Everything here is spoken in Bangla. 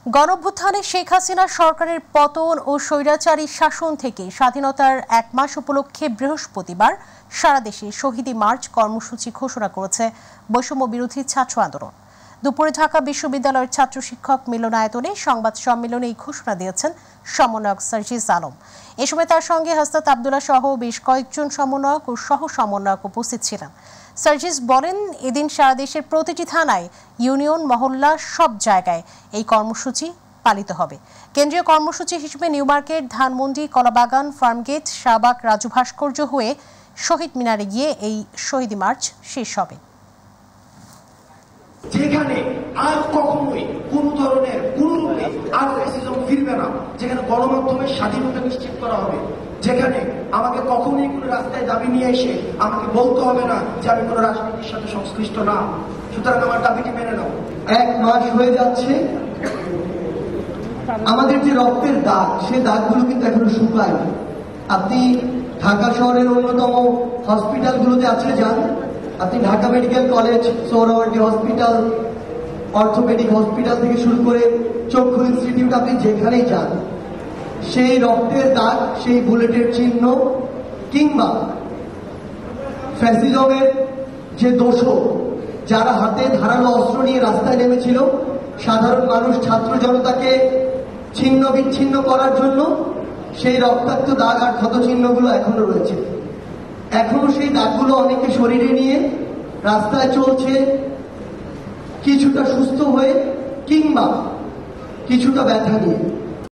গণঅভ্যুত্থানে শেখ হাসিনা সরকারের পতন ও স্বৈরাচারী শাসন থেকে স্বাধীনতার 1 মাস উপলক্ষে বৃহস্পতিবার সারা দেশে শহীদি মার্চ কর্মসূচি ঘোষণা করেছে বৈষম্য বিরোধী ছাত্র আন্দোলন। দুপুরে ঢাকা বিশ্ববিদ্যালয়ের ছাত্র শিক্ষক মিলনায়তনে সংবাদ সম্মেলনে এই ঘোষণা দিয়েছেন সমন্বয়ক সার্জিস আলম। এ সময় তার সঙ্গে হাসনাত আবদুল্লাহ সহ বেশ কয়েকজন সমন্বয়ক ও সহ সমন্বয়ক উপস্থিত ছিলেন। সার্জিস বলেন, এদিন সারা দেশের প্রতিটি থানায়, ইউনিয়ন, মহল্লা সব জায়গায় এই কর্মসূচি পালিত হবে। কেন্দ্রীয় কর্মসূচি হিসেবে New Market, Dhanmondi, Kalabagan, Farmgate, Shahbag, Raju ভাস্কর্য হয়ে শহীদ মিনারে গিয়ে এই শহীদ মার্চ শেষ হবে। যেখানে আর কখনোই কোন ধরনের কোন রূপে আর ফ্যাসিজম ফিরবে না, যেখানে গণমাধ্যমের স্বাধীনতা নিশ্চিত করা হবে, যেখানে আমাকে কখনোই কোনো রাস্তায় দাবি নিয়ে এসে আমাকে বলতে হবে না যে আমি কোনো রাজনীতির সাথে সংশ্লিষ্ট না, সুতরাং আমার দাবিটি মেনে নাও। 1 মাস হয়ে যাচ্ছে, আমাদের যে রক্তের দাগ, সেই দাগগুলো কিন্তু এখনো শুকায়নি। আপনি ঢাকা শহরের অন্যতম হসপিটালগুলোতে আজকে যান, আপনি Dhaka Medical College, Suhrawardy Hospital, Orthopaedic Hospital থেকে শুরু করে চক্ষু ইনস্টিটিউট, আপনি যেখানেই যান, সেই রক্তের দাগ, সেই বুলেটের চিহ্ন কিংবা ফ্যাসিজমের যে দোষক, যারা হাতে ধারালো অস্ত্র নিয়ে রাস্তায় নেমেছিল সাধারণ মানুষ, ছাত্র জনতাকে ছিন্ন বিচ্ছিন্ন করার জন্য, সেই রক্তাক্ত দাগ আর ক্ষত চিহ্নগুলো এখনো রয়েছে। এখনো সেই দাগগুলো অনেকে শরীরে নিয়ে রাস্তায় চলছে, কিছুটা সুস্থ হয়ে কিংবা কিছুটা ব্যথা নিয়ে।